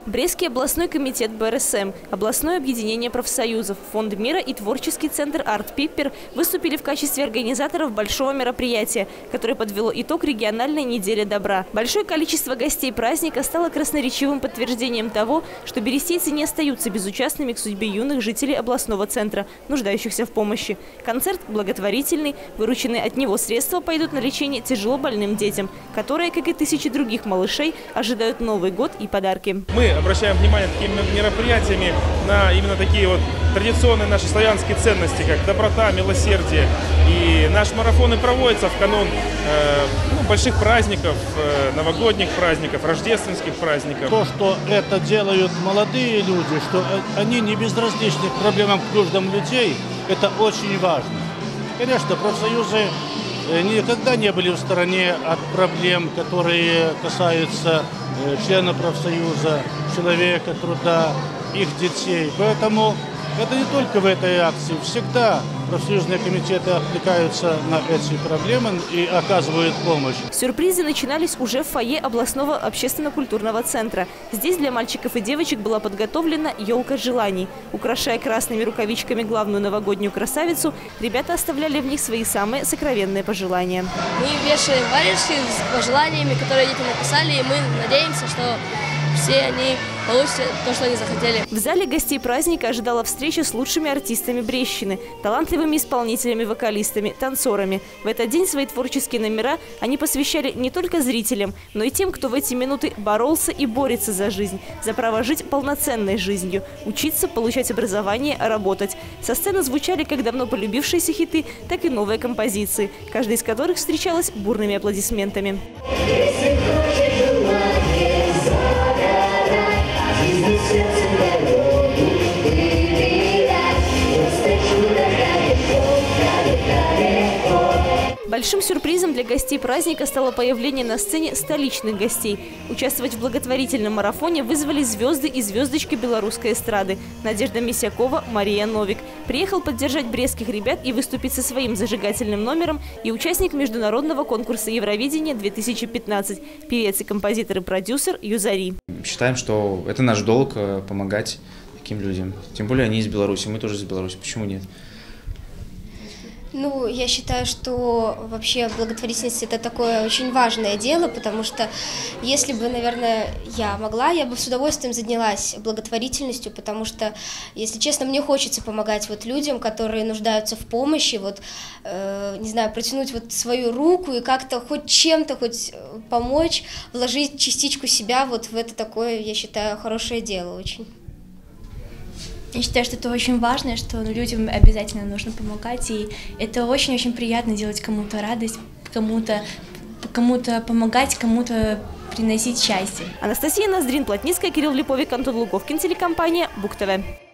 Брестский областной комитет БРСМ, областное объединение профсоюзов, Фонд мира и творческий центр «Арт Пиппер» выступили в качестве организаторов большого мероприятия, которое подвело итог региональной недели добра. Большое количество гостей праздника стало красноречивым подтверждением того, что берестейцы не остаются безучастными к судьбе юных жителей областного центра, нуждающихся в помощи. Концерт благотворительный, вырученные от него средства пойдут на лечение тяжело больным детям, которые, как и тысячи других малышей, ожидают Новый год и подарки. Мы обращаем внимание такими мероприятиями на именно такие вот традиционные наши славянские ценности, как доброта, милосердие. И наши марафоны проводятся в канун больших праздников, новогодних праздников, рождественских праздников. То, что это делают молодые люди, что они не безразличны к проблемам, к нуждам людей, это очень важно. Конечно, профсоюзы никогда не были в стороне от проблем, которые касаются членов профсоюза, человека, труда, их детей. Поэтому это не только в этой акции. Всегда профсоюзные комитеты откликаются на эти проблемы и оказывают помощь. Сюрпризы начинались уже в фойе областного общественно-культурного центра. Здесь для мальчиков и девочек была подготовлена елка желаний. Украшая красными рукавичками главную новогоднюю красавицу, ребята оставляли в них свои самые сокровенные пожелания. Мы вешаем варежки с пожеланиями, которые дети написали, и мы надеемся, что все они получат то, что они захотели. В зале гостей праздника ожидала встреча с лучшими артистами Брестщины, талантливыми исполнителями, вокалистами, танцорами. В этот день свои творческие номера они посвящали не только зрителям, но и тем, кто в эти минуты боролся и борется за жизнь, за право жить полноценной жизнью, учиться, получать образование, работать. Со сцены звучали как давно полюбившиеся хиты, так и новые композиции, каждая из которых встречалась бурными аплодисментами. Большим сюрпризом для гостей праздника стало появление на сцене столичных гостей. Участвовать в благотворительном марафоне вызвались звезды и звездочки белорусской эстрады. Надежда Месякова, Мария Новик. Приехал поддержать брестских ребят и выступить со своим зажигательным номером и участник международного конкурса Евровидения-2015, певец и композитор и продюсер Юзари. Считаем, что это наш долг помогать таким людям. Тем более они из Беларуси, мы тоже из Беларуси. Почему нет? Ну, я считаю, что вообще благотворительность – это такое очень важное дело, потому что если бы, наверное, я могла, я бы с удовольствием занялась благотворительностью, потому что, если честно, мне хочется помогать вот людям, которые нуждаются в помощи, вот, не знаю, протянуть вот свою руку и как-то хоть чем-то, хоть помочь, вложить частичку себя вот в это такое, я считаю, хорошее дело очень. Я считаю, что это очень важно, что людям обязательно нужно помогать, и это очень-очень приятно делать кому-то радость, кому-то помогать, кому-то приносить счастье. Анастасия Ноздрин, Плотницкая, Кирилл Липовик, Антон Луковкин, телекомпания БуК ТВ.